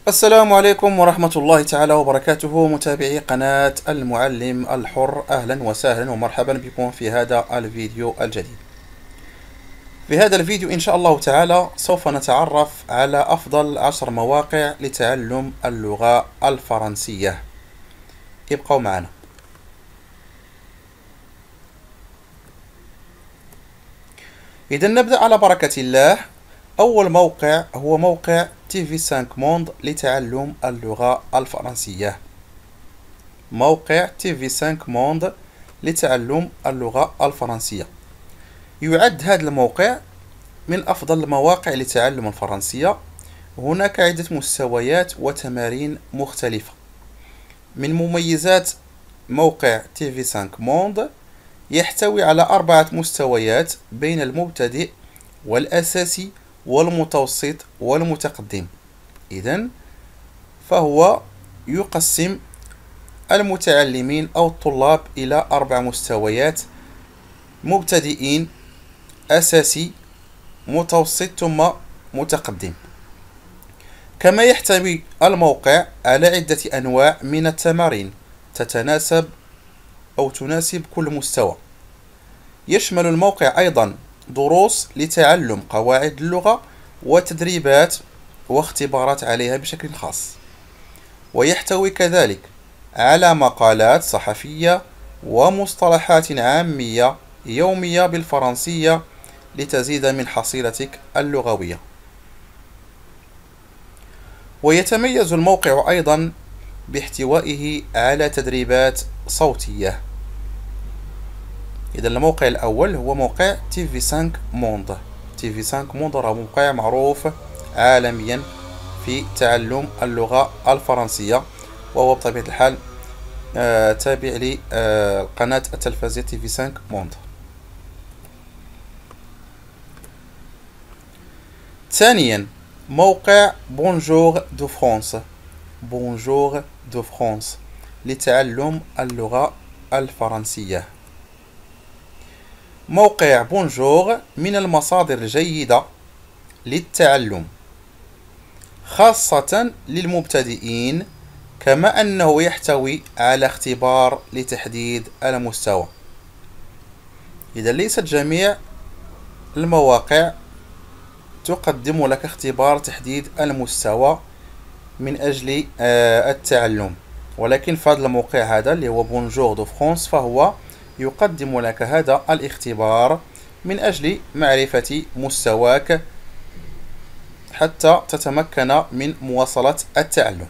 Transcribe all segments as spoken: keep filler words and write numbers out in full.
السلام عليكم ورحمة الله تعالى وبركاته، متابعي قناة المعلم الحر. أهلا وسهلا ومرحبا بكم في هذا الفيديو الجديد. في هذا الفيديو إن شاء الله تعالى سوف نتعرف على أفضل عشر مواقع لتعلم اللغة الفرنسية. ابقوا معنا. إذا نبدأ على بركة الله. أول موقع هو موقع تي في خمسة موند لتعلم اللغة الفرنسية. موقع تي في خمسة موند لتعلم اللغة الفرنسية يعد هذا الموقع من أفضل المواقع لتعلم الفرنسية. هناك عدة مستويات وتمارين مختلفة. من مميزات موقع تي في خمسة موند يحتوي على أربعة مستويات بين المبتدئ والأساسي والمتوسط والمتقدم. إذن فهو يقسم المتعلمين أو الطلاب إلى أربع مستويات: مبتدئين، أساسي، متوسط، ثم متقدم. كما يحتوي الموقع على عدة أنواع من التمارين تتناسب أو تناسب كل مستوى. يشمل الموقع أيضا دروس لتعلم قواعد اللغة وتدريبات واختبارات عليها بشكل خاص. ويحتوي كذلك على مقالات صحفية ومصطلحات عامية يومية بالفرنسية لتزيد من حصيلتك اللغوية. ويتميز الموقع أيضا باحتوائه على تدريبات صوتية. إذا الموقع الأول هو موقع تي في خمسة موند. تي في خمسة موند راه موقع معروف عالميا في تعلم اللغة الفرنسية، وهو بطبيعة الحال آه تابع لقناة آه التلفزية تي في خمسة موند. ثانيا موقع بونجور دو فرانس. بونجور دو فرانس لتعلم اللغة الفرنسية. موقع بونجور من المصادر الجيدة للتعلم خاصة للمبتدئين، كما أنه يحتوي على اختبار لتحديد المستوى. إذا ليست جميع المواقع تقدم لك اختبار تحديد المستوى من أجل التعلم، ولكن في هذا الموقع هذا اللي هو بونجور دو فرانس فهو يقدم لك هذا الاختبار من أجل معرفة مستواك حتى تتمكن من مواصلة التعلم.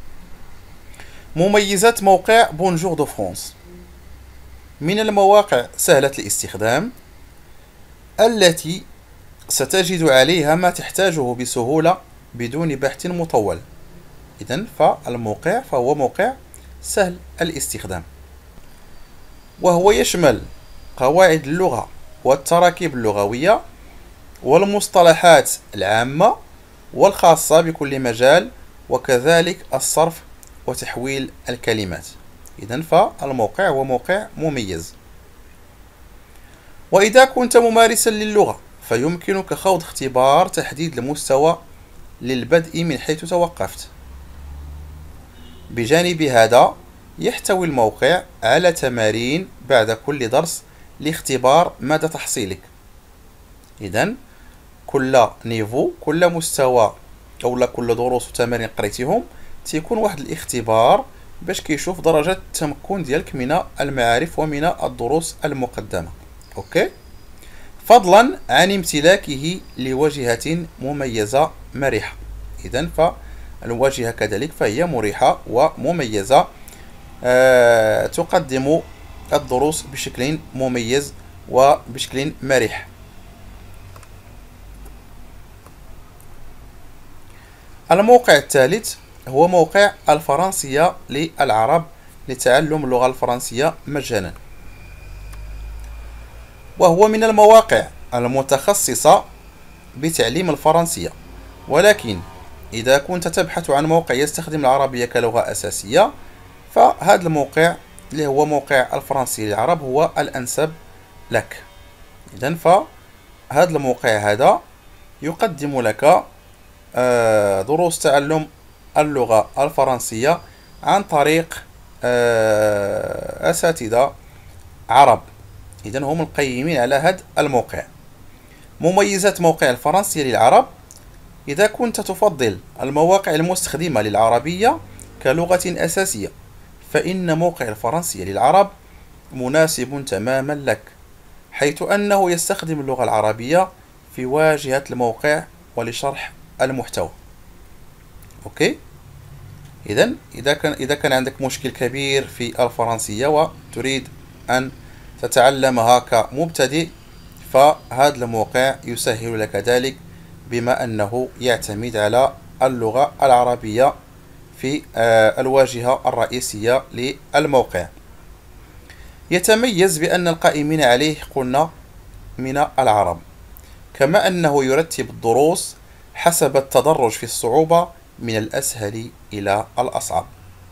مميزات موقع بونجور دو فرانس: من المواقع سهلة الاستخدام التي ستجد عليها ما تحتاجه بسهولة بدون بحث مطول. إذن فالموقع فهو موقع سهل الاستخدام، وهو يشمل قواعد اللغة والتراكيب اللغوية والمصطلحات العامة والخاصة بكل مجال، وكذلك الصرف وتحويل الكلمات. إذن فالموقع هو موقع مميز. وإذا كنت ممارسا للغة فيمكنك خوض اختبار تحديد المستوى للبدء من حيث توقفت. بجانب هذا يحتوي الموقع على تمارين بعد كل درس لاختبار مدى تحصيلك. إذن كل نيفو، كل مستوى أو كل دروس وتمارين قريتيهم تيكون واحد الاختبار باش كيشوف درجة التمكن ديالك من المعارف ومن الدروس المقدمة. أوكي، فضلا عن امتلاكه لواجهة مميزة مرحة. إذن فالواجهة كذلك فهي مريحة ومميزة، أه تقدم الدروس بشكل مميز وبشكل مرح. الموقع الثالث هو موقع الفرنسية للعرب لتعلم اللغة الفرنسية مجانا، وهو من المواقع المتخصصة بتعليم الفرنسية. ولكن إذا كنت تبحث عن موقع يستخدم العربية كلغة أساسية فهذا الموقع اللي هو موقع الفرنسي للعرب هو الأنسب لك. إذن فهذا الموقع هذا يقدم لك دروس تعلم اللغة الفرنسية عن طريق أساتذة عرب. إذن هم القيمين على هذا الموقع. مميزات موقع الفرنسية للعرب: إذا كنت تفضل المواقع المستخدمة للعربية كلغة أساسية، فإن موقع الفرنسية للعرب مناسب تماما لك، حيث أنه يستخدم اللغة العربية في واجهة الموقع ولشرح المحتوى. أوكي؟ إذن إذا كان إذا كان عندك مشكل كبير في الفرنسية وتريد أن تتعلمها كمبتدئ، فهذا الموقع يسهل لك ذلك، بما أنه يعتمد على اللغة العربية في الواجهة الرئيسية للموقع. يتميز بأن القائمين عليه قلنا من العرب، كما أنه يرتب الدروس حسب التدرج في الصعوبة من الأسهل إلى الأصعب،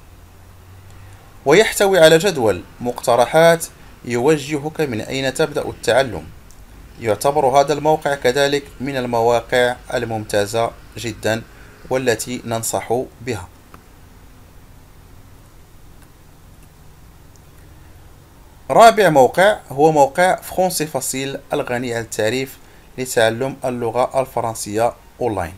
ويحتوي على جدول مقترحات يوجهك من أين تبدأ التعلم. يعتبر هذا الموقع كذلك من المواقع الممتازة جدا والتي ننصح بها. رابع موقع هو موقع فرونسي فاسيل الغني عن التعريف لتعلم اللغة الفرنسية أونلاين.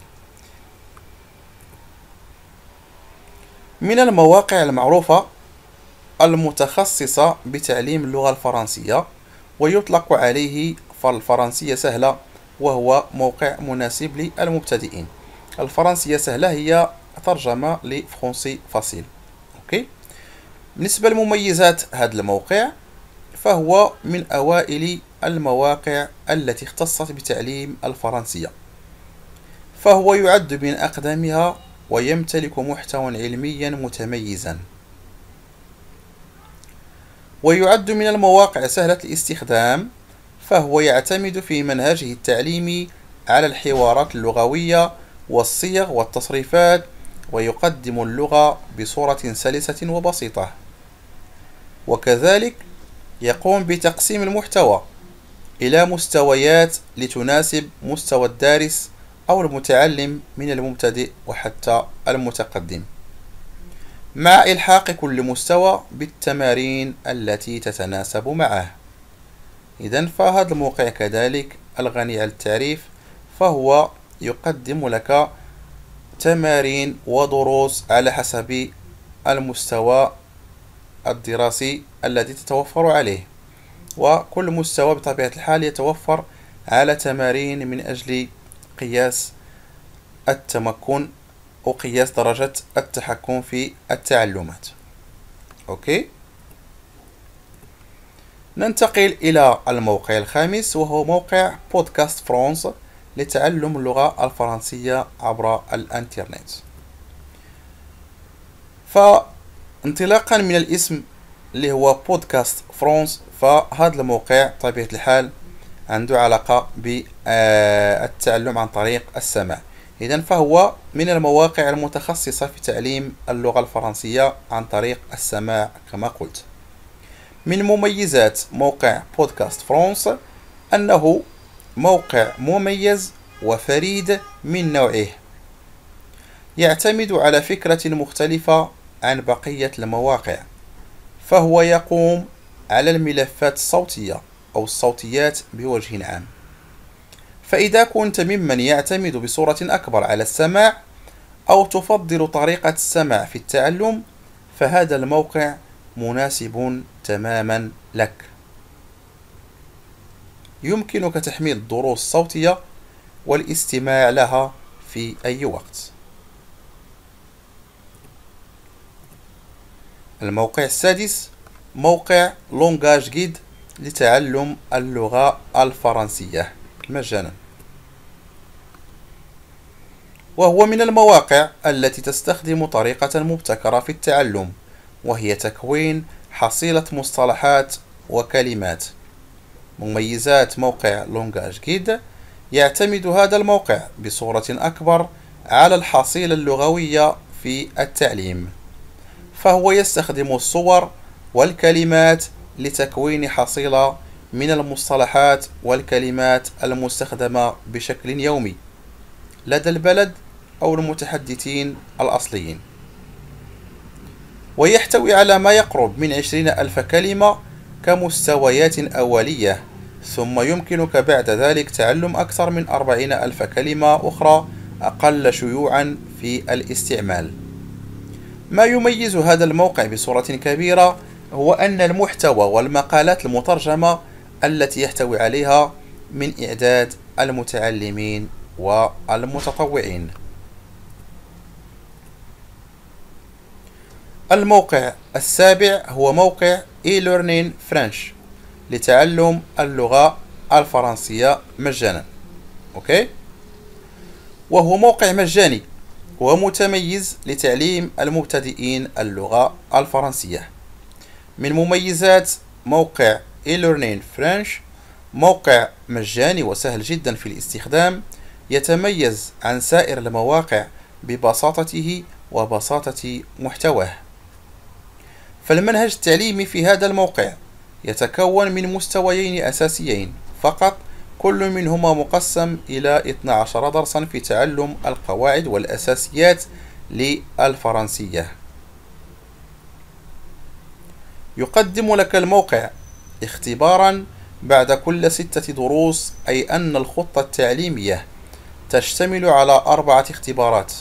من المواقع المعروفة المتخصصة بتعليم اللغة الفرنسية، ويطلق عليه فالفرنسية سهلة، وهو موقع مناسب للمبتدئين. الفرنسية سهلة هي ترجمة لفرونسي فاسيل. أوكي. بالنسبة لمميزات هذا الموقع، فهو من أوائل المواقع التي اختصت بتعليم الفرنسية، فهو يعد من أقدمها ويمتلك محتوى علميا متميزا، ويعد من المواقع سهلة الاستخدام، فهو يعتمد في منهجه التعليمي على الحوارات اللغوية والصيغ والتصريفات، ويقدم اللغة بصورة سلسة وبسيطة. وكذلك يقوم بتقسيم المحتوى إلى مستويات لتناسب مستوى الدارس أو المتعلم من المبتدئ وحتى المتقدم، مع إلحاق كل مستوى بالتمارين التي تتناسب معه. إذن فهذا الموقع كذلك الغني عن التعريف، فهو يقدم لك تمارين ودروس على حسب المستوى الدراسي الذي تتوفر عليه، وكل مستوى بطبيعة الحال يتوفر على تمارين من أجل قياس التمكن وقياس درجة التحكم في التعلمات. أوكي. ننتقل إلى الموقع الخامس، وهو موقع بودكاست فرانس لتعلم اللغة الفرنسية عبر الإنترنت. فانطلاقا من الاسم اللي هو بودكاست فرانس، فهذا الموقع طبيعة الحال عنده علاقة بالتعلم عن طريق السماع. إذن فهو من المواقع المتخصصة في تعليم اللغة الفرنسية عن طريق السماع كما قلت. من مميزات موقع بودكاست فرانس أنه موقع مميز وفريد من نوعه، يعتمد على فكرة مختلفة عن بقية المواقع، فهو يقوم على الملفات الصوتية أو الصوتيات بوجه عام. فإذا كنت ممن يعتمد بصورة أكبر على السماع أو تفضل طريقة السماع في التعلم، فهذا الموقع مناسب تماما لك. يمكنك تحميل الدروس الصوتية والاستماع لها في أي وقت. الموقع السادس موقع لونغاج جيد لتعلم اللغة الفرنسية مجانا، وهو من المواقع التي تستخدم طريقة مبتكرة في التعلم، وهي تكوين حصيلة مصطلحات وكلمات. مميزات موقع لونغاج جيد: يعتمد هذا الموقع بصورة أكبر على الحصيلة اللغوية في التعليم، فهو يستخدم الصور والكلمات لتكوين حصيلة من المصطلحات والكلمات المستخدمة بشكل يومي لدى البلد أو المتحدثين الأصليين، ويحتوي على ما يقرب من عشرين ألف كلمة كمستويات أولية، ثم يمكنك بعد ذلك تعلم أكثر من أربعين ألف كلمة أخرى أقل شيوعا في الاستعمال. ما يميز هذا الموقع بصورة كبيرة هو أن المحتوى والمقالات المترجمة التي يحتوي عليها من إعداد المتعلمين والمتطوعين. الموقع السابع هو موقع e-learning French لتعلم اللغة الفرنسية مجانا. أوكي؟ وهو موقع مجاني ومتميز لتعليم المبتدئين اللغة الفرنسية. من مميزات موقع e-learning French: موقع مجاني وسهل جدا في الاستخدام، يتميز عن سائر المواقع ببساطته وبساطة محتواه. فالمنهج التعليمي في هذا الموقع يتكون من مستويين أساسيين فقط، كل منهما مقسم إلى اثني عشر درسا في تعلم القواعد والأساسيات للفرنسية. يقدم لك الموقع اختبارا بعد كل ستة دروس، أي أن الخطة التعليمية تشتمل على أربعة اختبارات.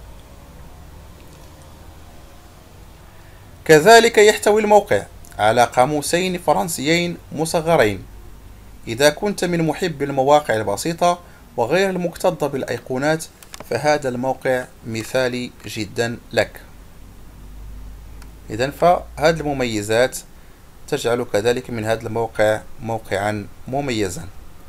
كذلك يحتوي الموقع على قاموسين فرنسيين مصغرين. إذا كنت من محب المواقع البسيطة وغير المكتظة بالأيقونات فهذا الموقع مثالي جدا لك. إذن فهذه المميزات تجعل كذلك من هذا الموقع موقعا مميزا.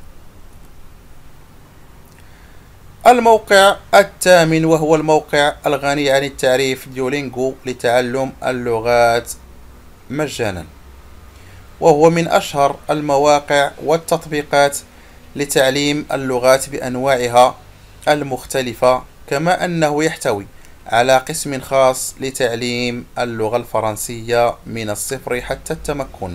الموقع الثامن وهو الموقع الغني عن التعريف ديولينغو لتعلم اللغات مجانا، وهو من أشهر المواقع والتطبيقات لتعليم اللغات بأنواعها المختلفة، كما أنه يحتوي على قسم خاص لتعليم اللغة الفرنسية من الصفر حتى التمكن.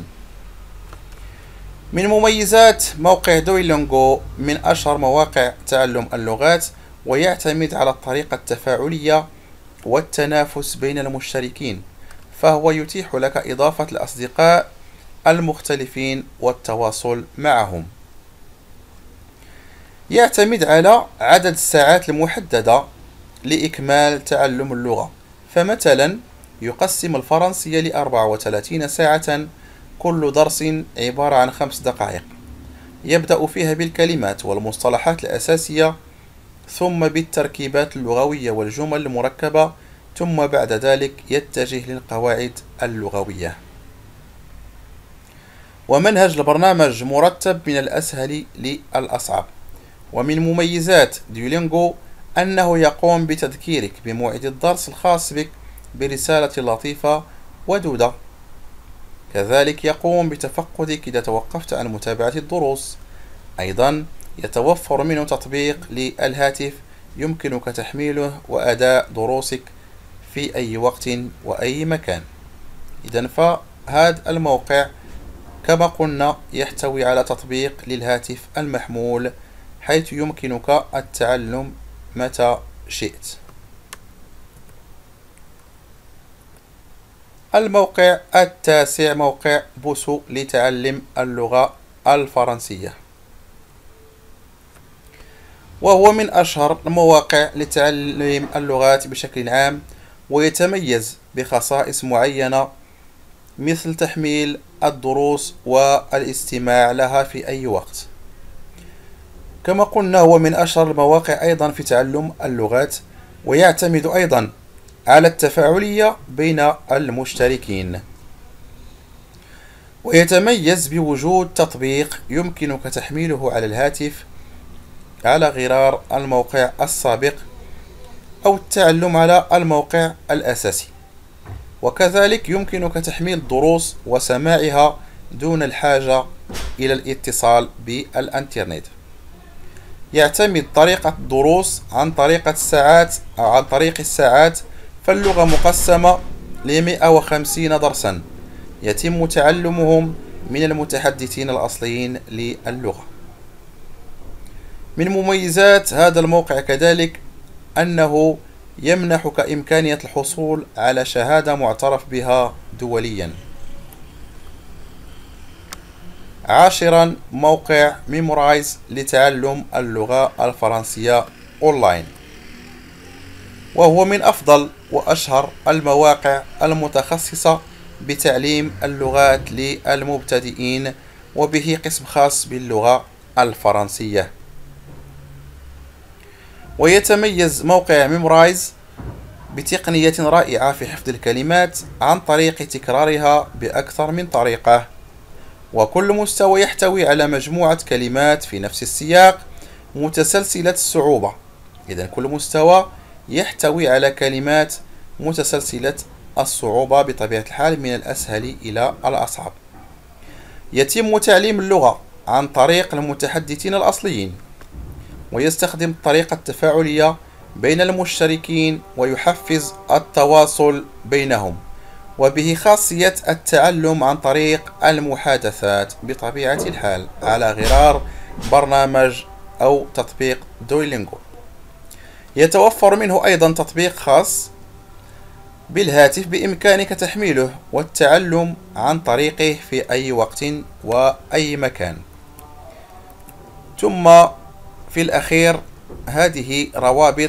من مميزات موقع دويلينغو من أشهر مواقع تعلم اللغات، ويعتمد على الطريقة التفاعلية والتنافس بين المشتركين، فهو يتيح لك إضافة الأصدقاء المختلفين والتواصل معهم. يعتمد على عدد الساعات المحددة لإكمال تعلم اللغة، فمثلا يقسم الفرنسية لأربعة وثلاثين ساعة، كل درس عبارة عن خمس دقائق، يبدأ فيها بالكلمات والمصطلحات الأساسية، ثم بالتركيبات اللغوية والجمل المركبة، ثم بعد ذلك يتجه للقواعد اللغوية. ومنهج البرنامج مرتب من الأسهل للأصعب. ومن مميزات ديولينغو أنه يقوم بتذكيرك بموعد الدرس الخاص بك برسالة لطيفة ودودة. كذلك يقوم بتفقدك إذا توقفت عن متابعة الدروس. أيضا يتوفر منه تطبيق للهاتف يمكنك تحميله وأداء دروسك في أي وقت وأي مكان. إذن فهذا الموقع كما قلنا يحتوي على تطبيق للهاتف المحمول، حيث يمكنك التعلم متى شئت. الموقع التاسع موقع بوسو لتعلم اللغة الفرنسية، وهو من أشهر المواقع لتعلم اللغات بشكل عام، ويتميز بخصائص معينة مثل تحميل الدروس والاستماع لها في أي وقت. كما قلنا هو من أشهر المواقع أيضا في تعلم اللغات، ويعتمد أيضا على التفاعلية بين المشتركين، ويتميز بوجود تطبيق يمكنك تحميله على الهاتف على غرار الموقع السابق أو التعلم على الموقع الأساسي. وكذلك يمكنك تحميل الدروس وسماعها دون الحاجة إلى الاتصال بالإنترنت. يعتمد طريقة الدروس عن طريقة الساعات أو عن طريق الساعات، فاللغة مقسمة ل مئة وخمسين درسا يتم تعلمهم من المتحدثين الأصليين للغة. من مميزات هذا الموقع كذلك أنه يمنحك إمكانية الحصول على شهادة معترف بها دوليا. عاشرا، موقع ميمورايز لتعلم اللغة الفرنسية أونلاين، وهو من أفضل وأشهر المواقع المتخصصة بتعليم اللغات للمبتدئين، وبه قسم خاص باللغة الفرنسية. ويتميز موقع ميمورايز بتقنية رائعة في حفظ الكلمات عن طريق تكرارها بأكثر من طريقة، وكل مستوى يحتوي على مجموعة كلمات في نفس السياق متسلسلة الصعوبة. إذن كل مستوى يحتوي على كلمات متسلسلة الصعوبة بطبيعة الحال من الأسهل إلى الأصعب. يتم تعليم اللغة عن طريق المتحدثين الأصليين، ويستخدم الطريقة التفاعلية بين المشتركين ويحفز التواصل بينهم، وبه خاصية التعلم عن طريق المحادثات بطبيعة الحال على غرار برنامج أو تطبيق دويلينغو. يتوفر منه أيضا تطبيق خاص بالهاتف بإمكانك تحميله والتعلم عن طريقه في أي وقت وأي مكان. ثم في الأخير هذه روابط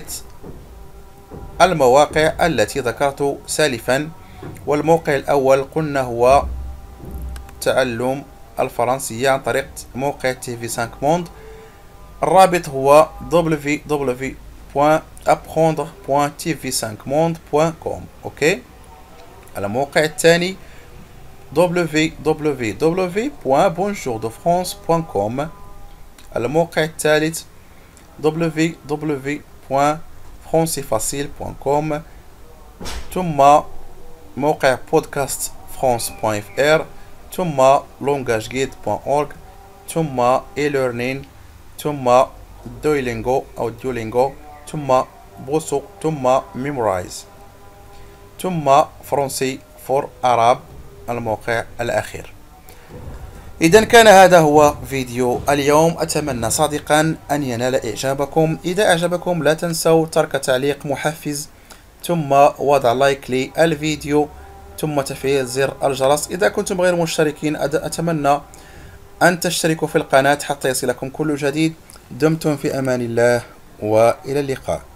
المواقع التي ذكرت سالفا. والموقع الأول قلنا هو تعلم الفرنسية عن طريق موقع تي في خمسة موند. الرابط هو دبليو دبليو دبليو دوت apprendre دوت تي في خمسة موند دوت كوم. اوكي. الموقع الثاني دبليو دبليو دبليو دوت bonjour de france دوت كوم. الموقع الثالث دبليو دبليو دبليو دوت français facile دوت كوم. ثم موقع بودكاست فرانس دوت اف ار، ثم لونجاج جيد دوت اورج، ثم اي ليرنين، ثم دويلينغو او ديولينغو، ثم بوسو، ثم ميمورايز، ثم فرنسي فور عرب الموقع الأخير. إذا كان هذا هو فيديو اليوم، أتمنى صادقا أن ينال إعجابكم. إذا أعجبكم لا تنسوا ترك تعليق محفز، ثم وضع لايك للفيديو، ثم تفعيل زر الجرس. إذا كنتم غير مشتركين أتمنى أن تشتركوا في القناة حتى يصلكم كل جديد. دمتم في أمان الله وإلى اللقاء.